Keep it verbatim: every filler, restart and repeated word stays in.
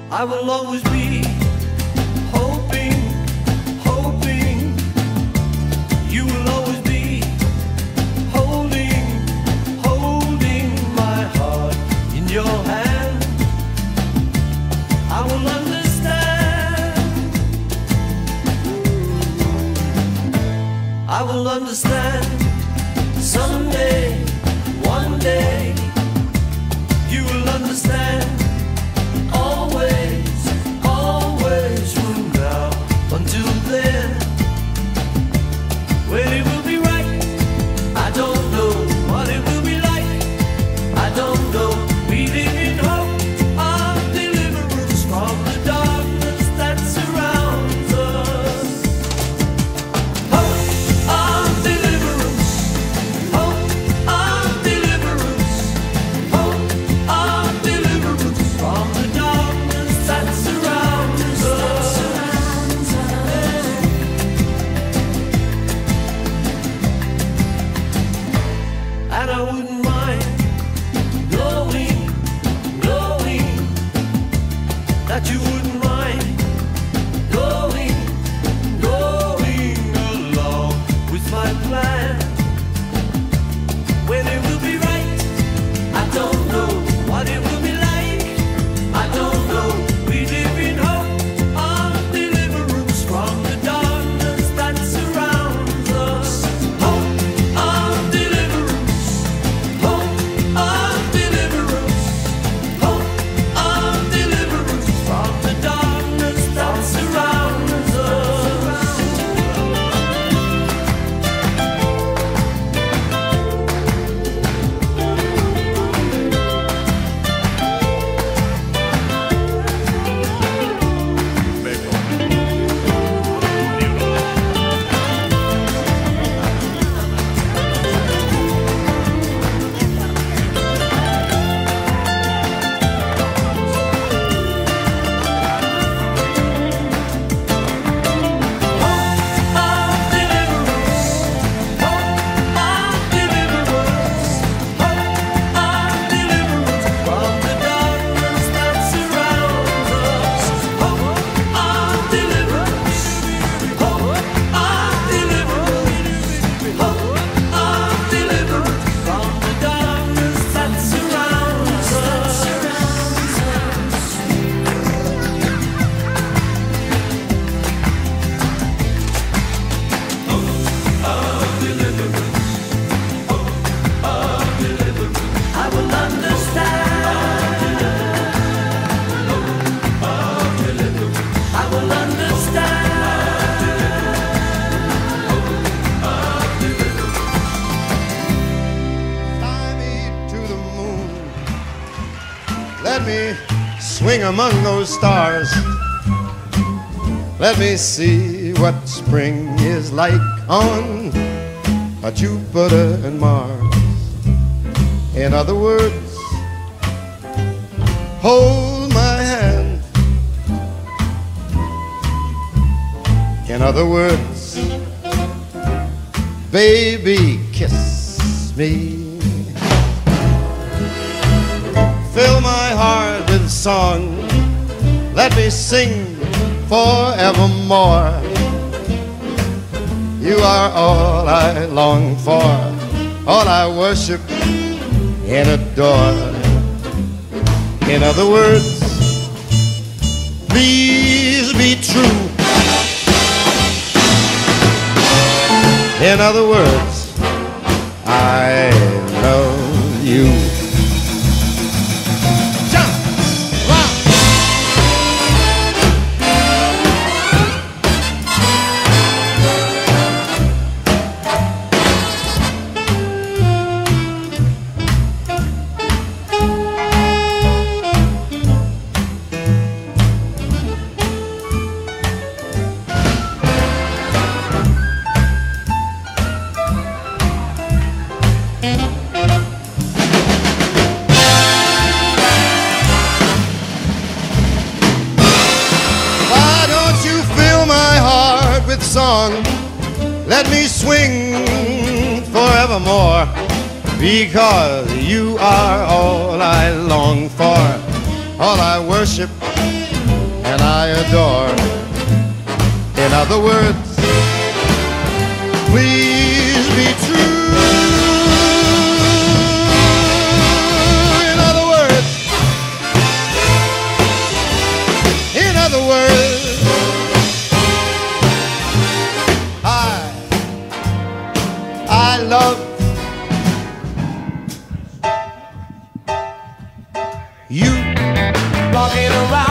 I will always be hoping, hoping. You will always be holding, holding my heart in your hand. I will understand. I will understand someday, one day. You will understand. Always, always from now until then. When it will be right, I don't know. What it will be like, I don't know. We live in hope of deliverance from the darkness that surrounds us. Hope of deliverance, hope of deliverance, hope of deliverance from the darkness that surrounds us. And I wouldn't mind knowing, knowing that you wouldn't mind going, going along with my plan. When it will be right, I don't know. What it will be like, I don't know. We live in hope of deliverance from the darkness that surrounds us. Hope of deliverance, hope of deliverance, hope of deliverance from the darkness that surrounds us. Let me swing among those stars. Let me see what spring is like on a Jupiter and Mars. In other words, hold my hand. In other words, baby, kiss me. Fill my heart with song. Let me sing forevermore. You are all I long for, all I worship and adore. In other words, please be true. In other words, I love you. Song, let me swing forevermore, because you are all I long for, all I worship I adore. In other words, please be true. In other words, in other words, I, I love you. Walking around